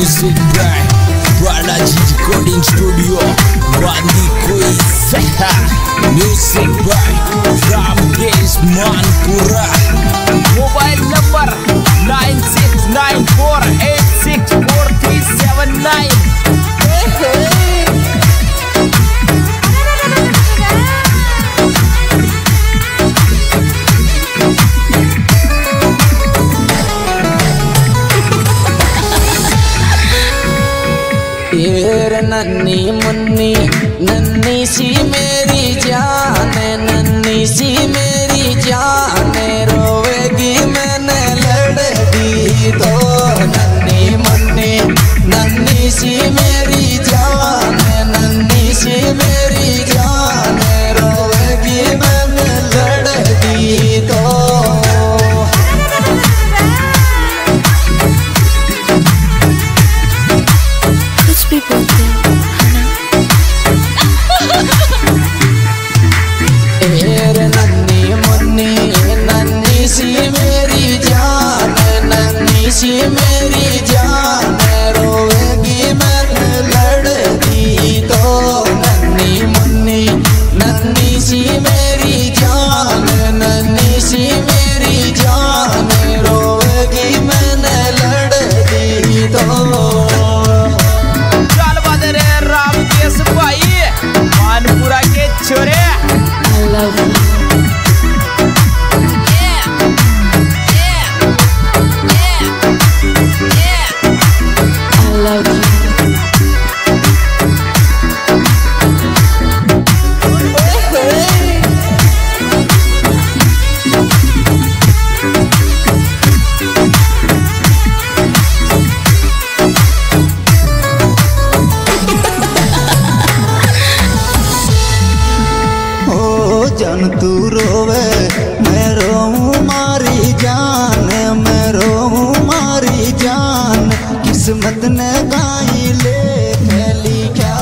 Music by Balaji Recording Studio, Bandi Koi Seha. Music by Ramesh Manpura. Mobile number 9694864379. नन्नी Munni नन्नी सी मेरी जान, नन्नी सी मेरी जान, रोवेगी मैंने लड़ दी तो। नन्नी मुन्नी नन्नी सी मेरी जान, नन्नी सी मेरी जान, रोवेगी मैंने लड़ दी तो। नन्नी मुन्नी नन्नी सी मेरी जान, नन्नी सी मेरी जान, रोवेगी मैंने लड़ दी तो। नन्नी मुन्नी नन्नी सी मेरी जान, नन्नी सी मेरी जान, रोवेगी मैंने लड़ दी तो। चल बदरे रामदेश भाई मानपुरा के छोरे। I love you. I love you. जन तू रोवे मैं रोऊं मारी जान, मैं रोऊं मारी जान, किस्मत ने गाई ले लिखा